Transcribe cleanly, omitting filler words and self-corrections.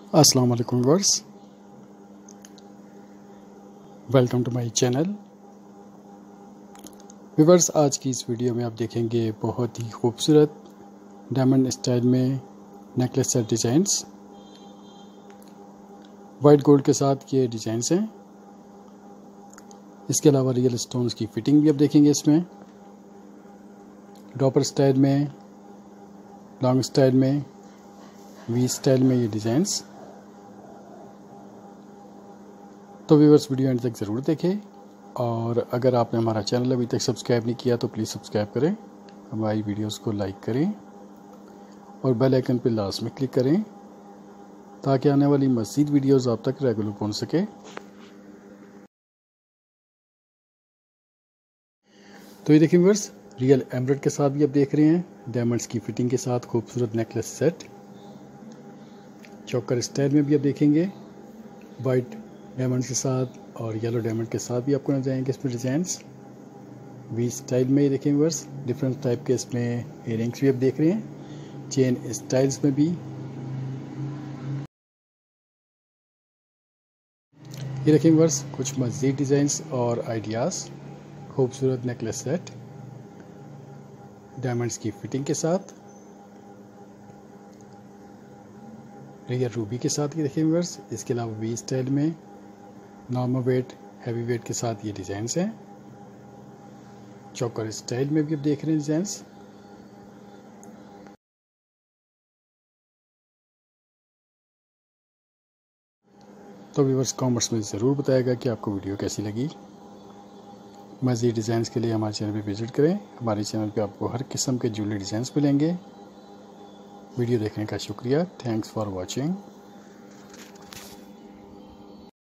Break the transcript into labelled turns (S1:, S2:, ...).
S1: अस्सलाम वालेकुम viewers, welcome to my channel. Viewers, आज की इस वीडियो में आप देखेंगे बहुत ही खूबसूरत डायमंड स्टाइल में necklace set designs. White gold के साथ ये डिज़ाइंस हैं। इसके अलावा रियल स्टोन्स की फिटिंग भी आप देखेंगे इसमें। ड्रॉपर स्टाइल में, लॉन्ग स्टाइल में, वी स्टाइल में ये डिज़ाइंस। तो व्यूअर्स, वीडियो एंड तक ज़रूर देखें, और अगर आपने हमारा चैनल अभी तक सब्सक्राइब नहीं किया तो प्लीज़ सब्सक्राइब करें, हमारी वीडियोस को लाइक करें और बेल आइकन पर लास्ट में क्लिक करें ताकि आने वाली मज़ीद वीडियोस आप तक रेगुलर पहुंच सके। तो ये देखिए व्यूअर्स, रियल एमराल्ड के साथ भी आप देख रहे हैं डायमंड्स की फिटिंग के साथ खूबसूरत नेकलेस सेट। चौकर स्टाइल में भी आप देखेंगे वाइट डायमंड के साथ और येलो डायमंड के साथ भी आपको नजर आएंगे इसमें डिज़ाइंस। वी स्टाइल में ये देखें व्यूअर्स, डिफरेंट टाइप के इसमें इयररिंग्स भी आप देख रहे हैं। चेन स्टाइल्स में भी ये देखें व्यूअर्स, कुछ मज़ीद डिज़ाइंस और आइडियाज़। खूबसूरत नेकलेस सेट डायमंड्स की फिटिंग के साथ, रियल रूबी के साथ ये देखें व्यूअर्स। इसके अलावा वी स्टाइल में नॉर्मल वेट, हैवी वेट के साथ ये डिज़ाइंस हैं। चौकर स्टाइल में भी आप देख रहे हैं डिज़ाइंस। तो व्यूअर्स, कमेंट्स में ज़रूर बताएगा कि आपको वीडियो कैसी लगी। मज़ीद डिज़ाइंस के लिए हमारे चैनल पे विज़िट करें। हमारे चैनल पे आपको हर किस्म के ज्वेलरी डिज़ाइंस मिलेंगे। वीडियो देखने का शुक्रिया। Thanks for watching.